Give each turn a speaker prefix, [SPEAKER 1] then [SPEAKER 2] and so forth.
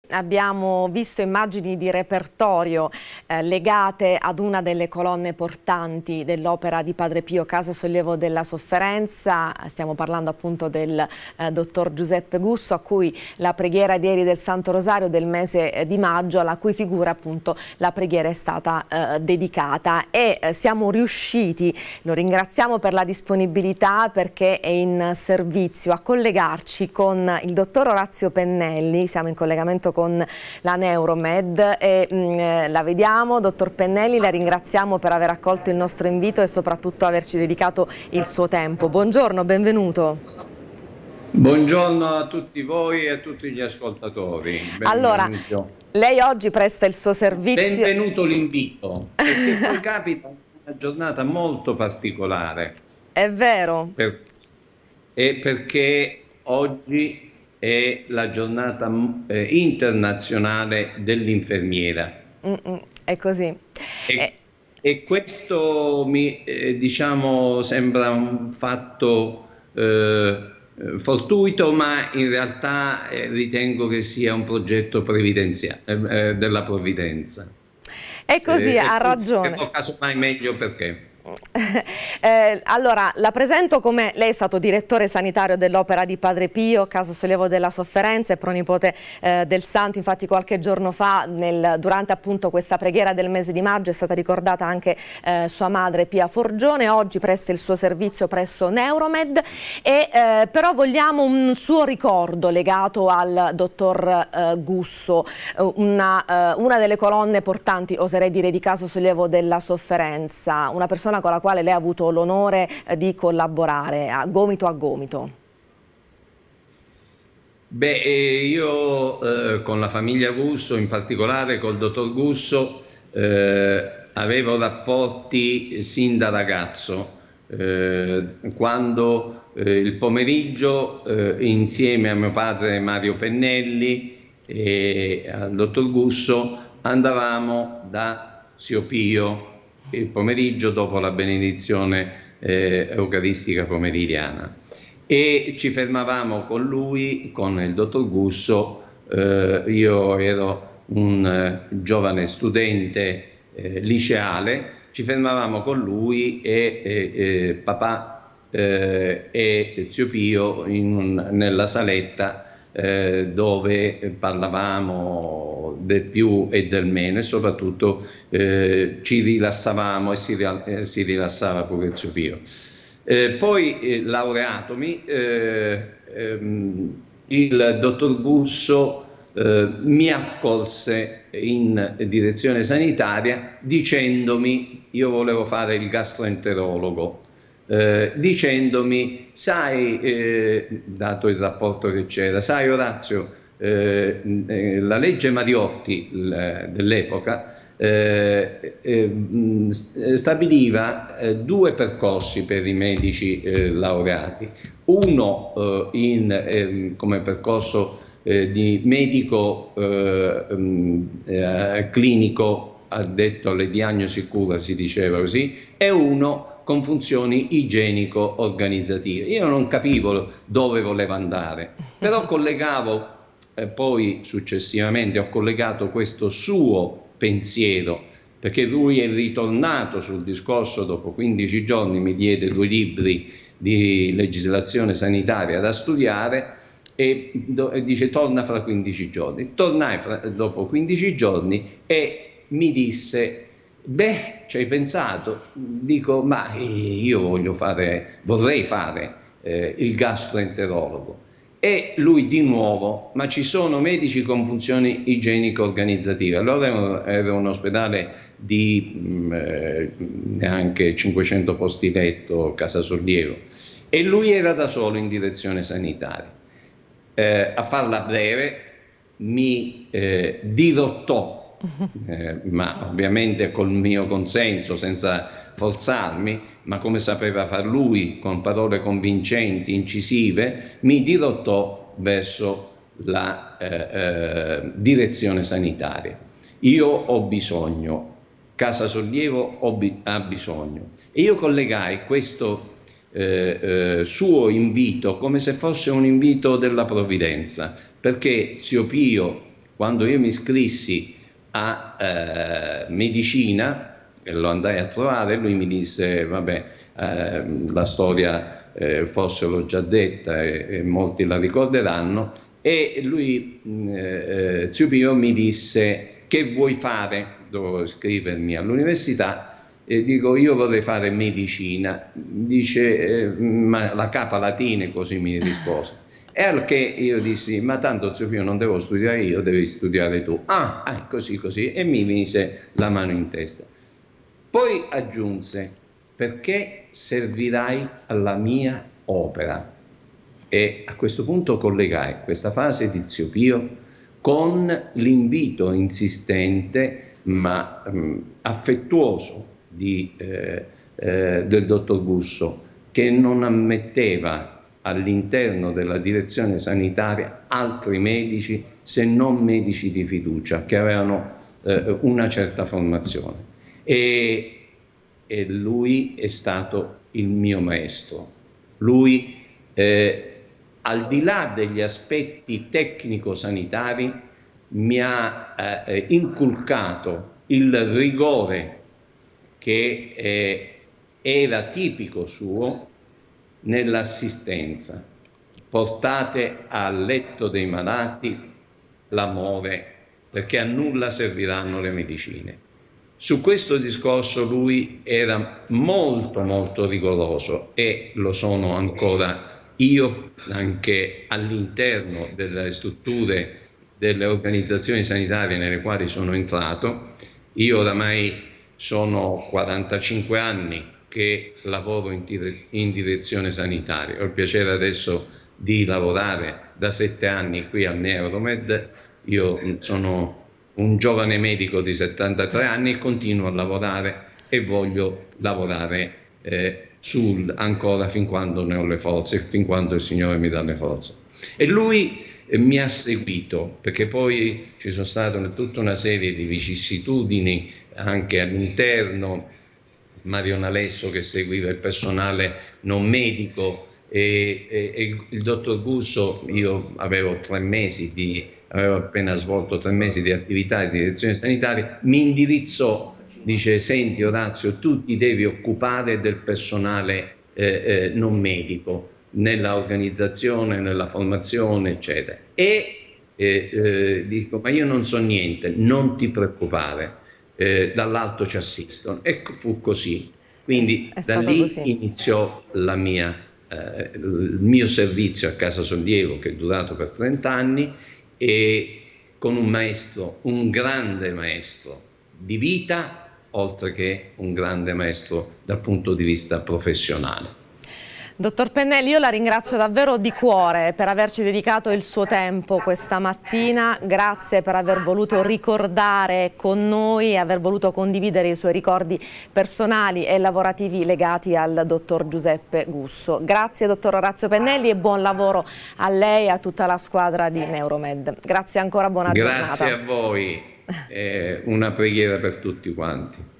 [SPEAKER 1] Abbiamo visto immagini di repertorio legate ad una delle colonne portanti dell'opera di Padre Pio, Casa Sollievo della Sofferenza. Stiamo parlando appunto del dottor Giuseppe Gusso, a cui la preghiera di ieri del Santo Rosario del mese di maggio, alla cui figura appunto la preghiera è stata dedicata, e siamo riusciti, lo ringraziamo per la disponibilità, perché è in servizio, a collegarci con il dottor Orazio Pennelli. Siamo in collegamento con la Neuromed e la vediamo. Dottor Pennelli, la ringraziamo per aver accolto il nostro invito e soprattutto averci dedicato il suo tempo. Buongiorno, benvenuto.
[SPEAKER 2] Buongiorno a tutti voi e a tutti gli ascoltatori.
[SPEAKER 1] Allora, lei oggi presta il suo servizio.
[SPEAKER 2] Benvenuto l'invito, perché poi capita una giornata molto particolare.
[SPEAKER 1] È vero.
[SPEAKER 2] Perché oggi è la giornata internazionale dell'infermiera.
[SPEAKER 1] È così.
[SPEAKER 2] E questo mi diciamo sembra un fatto fortuito, ma in realtà ritengo che sia un progetto previdenziale della provvidenza.
[SPEAKER 1] È così, ha ragione.
[SPEAKER 2] Casomai meglio perché.
[SPEAKER 1] Allora, la presento come lei è stato direttore sanitario dell'opera di Padre Pio, Casa Sollievo della Sofferenza, e pronipote del Santo. Infatti qualche giorno fa, durante appunto questa preghiera del mese di maggio, è stata ricordata anche sua madre Pia Forgione. Oggi presta il suo servizio presso Neuromed, e però vogliamo un suo ricordo legato al dottor Gusso, una delle colonne portanti, oserei dire, di Casa Sollievo della Sofferenza, una persona con la quale lei ha avuto l'onore di collaborare a gomito.
[SPEAKER 2] Beh, io con la famiglia Gusso, in particolare col dottor Gusso, avevo rapporti sin da ragazzo, quando il pomeriggio insieme a mio padre Mario Pennelli e al dottor Gusso andavamo da Zio Pio il pomeriggio dopo la benedizione eucaristica pomeridiana, e ci fermavamo con lui, con il dottor Gusso. Io ero un giovane studente liceale, ci fermavamo con lui e papà e Zio Pio nella saletta dove parlavamo del più e del meno, e soprattutto ci rilassavamo, e si rilassava pure Zio Pio. Poi laureatomi, il dottor Gusso mi accolse in direzione sanitaria dicendomi, io volevo fare il gastroenterologo, dicendomi: sai, dato il rapporto che c'era, sai Orazio, la legge Mariotti dell'epoca stabiliva due percorsi per i medici laureati, uno come percorso di medico clinico addetto alle diagnosi cura, si diceva così, e uno con funzioni igienico-organizzative. Io non capivo dove voleva andare, però collegavo, poi successivamente ho collegato questo suo pensiero, perché lui è ritornato sul discorso dopo 15 giorni, mi diede 2 libri di legislazione sanitaria da studiare e dice: torna fra 15 giorni. Tornai dopo 15 giorni e mi disse: beh, ci hai pensato? Dico: ma io vorrei fare il gastroenterologo. E lui di nuovo: ma ci sono medici con funzioni igienico-organizzative. Allora era un ospedale di neanche 500 posti letto, Casa Sollievo, e lui era da solo in direzione sanitaria. A farla breve, mi dirottò, ma ovviamente col mio consenso, senza forzarmi, ma come sapeva far lui, con parole convincenti, incisive, mi dirottò verso la direzione sanitaria. Io ho bisogno, Casa Sollievo ha bisogno, e io collegai questo suo invito come se fosse un invito della provvidenza, perché Zio Pio quando io mi iscrissi a medicina e lo andai a trovare, lui mi disse, vabbè, la storia forse l'ho già detta e molti la ricorderanno, e lui, Zio Pio, mi disse, che vuoi fare? Dovevo iscrivermi all'università. E dico, io vorrei fare medicina. Dice, ma la capa latina, così mi rispose. E al che io dissi, ma tanto Zio Pio non devo studiare io, devi studiare tu. Così così, e mi mise la mano in testa. Poi aggiunse, perché servirai alla mia opera. E a questo punto collegai questa frase di Zio Pio con l'invito insistente ma affettuoso del dottor Gusso, che non ammetteva all'interno della direzione sanitaria altri medici se non medici di fiducia che avevano una certa formazione. E lui è stato il mio maestro. Lui, al di là degli aspetti tecnico-sanitari, mi ha inculcato il rigore che era tipico suo nell'assistenza. Portate al letto dei malati l'amore, perché a nulla serviranno le medicine. Su questo discorso lui era molto molto rigoroso, e lo sono ancora io, anche all'interno delle strutture delle organizzazioni sanitarie nelle quali sono entrato. Io oramai sono 45 anni che lavoro in direzione sanitaria. Ho il piacere adesso di lavorare da 7 anni qui al Neuromed. Io sono un giovane medico di 73 anni e continuo a lavorare, e voglio lavorare ancora fin quando ne ho le forze, fin quando il Signore mi dà le forze. E lui mi ha seguito, perché poi ci sono state tutta una serie di vicissitudini anche all'interno. Mario Nalesso, che seguiva il personale non medico, e il dottor Gusso, io avevo appena svolto 3 mesi di attività di direzione sanitaria, mi indirizzò, dice, senti Orazio, tu ti devi occupare del personale non medico, nella organizzazione, nella formazione, eccetera. E dico, ma io non so niente, non ti preoccupare, dall'alto ci assistono. E fu così. Quindi da lì iniziò il mio servizio a Casa Sollievo, che è durato per 30 anni, e con un maestro, un grande maestro di vita, oltre che un grande maestro dal punto di vista professionale.
[SPEAKER 1] Dottor Pennelli, io la ringrazio davvero di cuore per averci dedicato il suo tempo questa mattina. Grazie per aver voluto ricordare con noi e aver voluto condividere i suoi ricordi personali e lavorativi legati al dottor Giuseppe Gusso. Grazie dottor Orazio Pennelli, e buon lavoro a lei e a tutta la squadra di Neuromed. Grazie ancora, buona giornata.
[SPEAKER 2] Grazie a voi, una preghiera per tutti quanti.